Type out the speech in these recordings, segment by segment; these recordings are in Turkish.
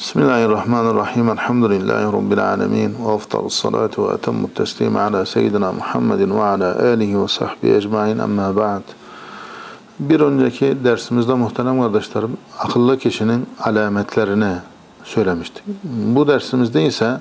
Bismillahirrahmanirrahim. Elhamdülillahi Rabbil alemin. Ve afdalus salatu ve etemmut teslimi ala seyyidina Muhammedin ve ala alihi ve sahbihi ecmain, amma ba'd. Bir önceki dersimizde muhterem kardeşlerim, akıllı kişinin alametlerini söylemiştik. Bu dersimizde ise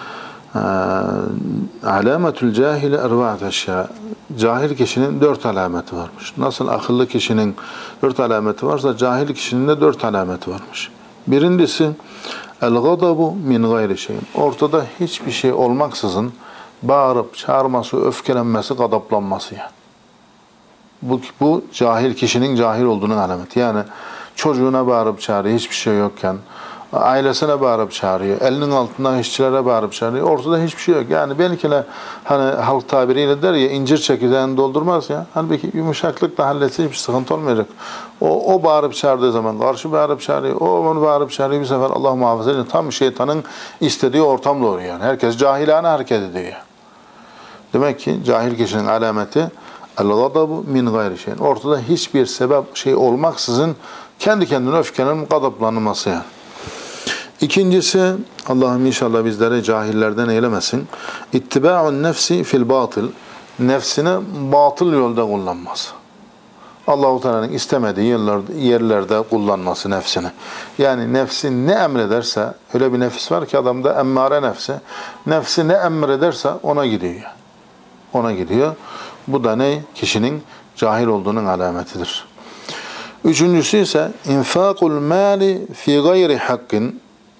alametül cahili erva'at eşya. Cahil kişinin 4 alameti varmış. Nasıl akıllı kişinin 4 alameti varsa cahil kişinin de 4 alameti varmış. Birincisi el-gadabu min gayri şeyin. Ortada hiçbir şey olmaksızın bağırıp çağırması, öfkelenmesi, gadaplanması yani. Bu cahil kişinin cahil olduğunun alameti. Yani çocuğuna bağırıp çağırıyor, hiçbir şey yokken, ailesine bağırıp çağırıyor, elinin altından işçilere bağırıp çağırıyor. Ortada hiçbir şey yok. Yani belki de hani halk tabiriyle der ya, incir çekirdeğini doldurmaz ya. Halbuki yumuşaklıkla halletse hiçbir sıkıntı olmayacak. O bağırıp çağırdığı zaman karşı bağırıp çağırıyor, o onu bağırıp çağırıyor, bir sefer Allah muhafaza edin tam şeytanın istediği ortam doğru yani. Herkes cahilane hareket ediyor. Demek ki cahil kişinin alameti el-gadabu min gayri şeyin. Ortada hiçbir sebep şey olmaksızın kendi kendine öfkenin gadaplanması yani. İkincisi, Allah'ım inşallah bizleri cahillerden eylemesin. İttiba'un nefsi fil batıl. Nefsini batıl yolda kullanması. Allah-u Teala'nın istemediği yerlerde kullanması nefsini. Yani nefsi ne emrederse, öyle bir nefis var ki adamda emmare nefsi. Nefsi ne emrederse ona gidiyor. Ona gidiyor. Bu da ne? Kişinin cahil olduğunun alametidir. Üçüncüsü ise infakul mali fi gayri hakkin.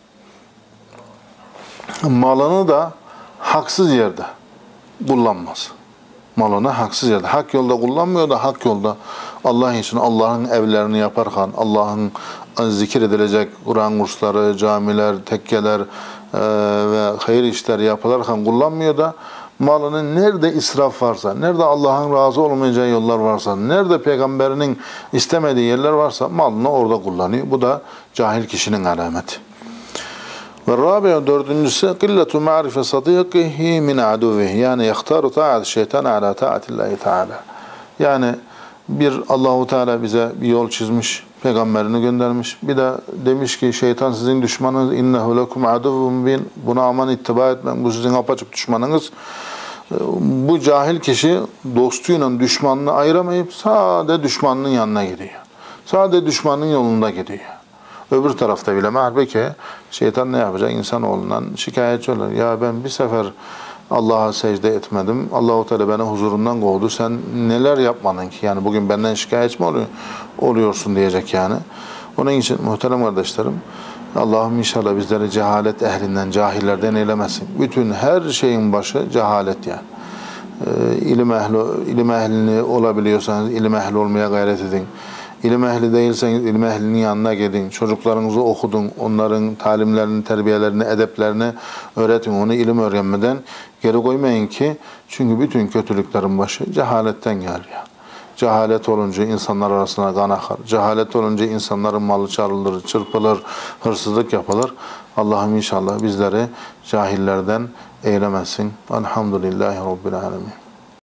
Malını da haksız yerde kullanmaz. Malını haksız yerde. Hak yolda kullanmıyor da hak yolda Allah için Allah'ın evlerini yaparken, Allah'ın zikir edilecek Kur'an kursları, camiler, tekkeler ve hayır işler yapılarken kullanmıyor da malının nerede israf varsa, nerede Allah'ın razı olmayacağı yollar varsa, nerede peygamberinin istemediği yerler varsa malını orada kullanıyor. Bu da cahil kişinin alameti. Ve Rabia dördüncüsü killetu ma'rife sadiqihi min aduvihi. Yani yahtaru ta'at şeytan ala ta'atillahi teala. Yani bir Allahu Teala bize bir yol çizmiş, peygamberini göndermiş. Bir de demiş ki şeytan sizin düşmanınız, innehu lekum aduvun mubin. Buna aman ittiba etmeyin. Bu sizin apaçık düşmanınız. Bu cahil kişi dostuyla düşmanını ayıramayıp sade düşmanının yanına gidiyor. Sade düşmanın yolunda gidiyor. Öbür tarafta bile halbuki şeytan ne yapacak? İnsanoğlundan şikayetçi olur. Ya ben bir sefer Allah'a secde etmedim. Allah-u Teala beni huzurundan kovdu. Sen neler yapmadın ki? Yani bugün benden şikayetçi mi oluyorsun diyecek yani. Onun için muhterem kardeşlerim, Allah'ım inşallah bizleri cehalet ehlinden, cahillerden eylemesin. Bütün her şeyin başı cehalet yani. İlim ehlini olabiliyorsanız ilim ehli olmaya gayret edin. İlim ehli değilseniz ilim ehlinin yanına gidin. Çocuklarınızı okudun. Onların talimlerini, terbiyelerini, edeplerini öğretin. Onu ilim öğrenmeden geri koymayın ki çünkü bütün kötülüklerin başı cehaletten geliyor. Cehalet olunca insanlar arasına kan akar. Cehalet olunca insanların malı çalınır, çırpılır, hırsızlık yapılır. Allah'ım inşallah bizleri cahillerden eylemesin. Elhamdülillahi Rabbil alemin.